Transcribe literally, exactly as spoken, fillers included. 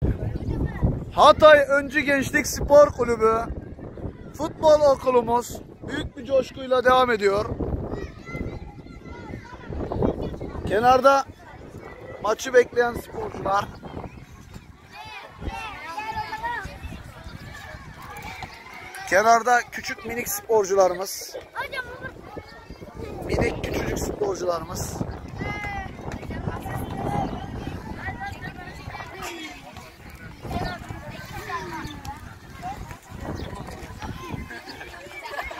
Hatay Öncü Gençlik Spor Kulübü futbol okulumuz büyük bir coşkuyla devam ediyor. Kenarda maçı bekleyen sporcular. Kenarda küçük minik sporcularımız. Minik küçücük sporcularımız.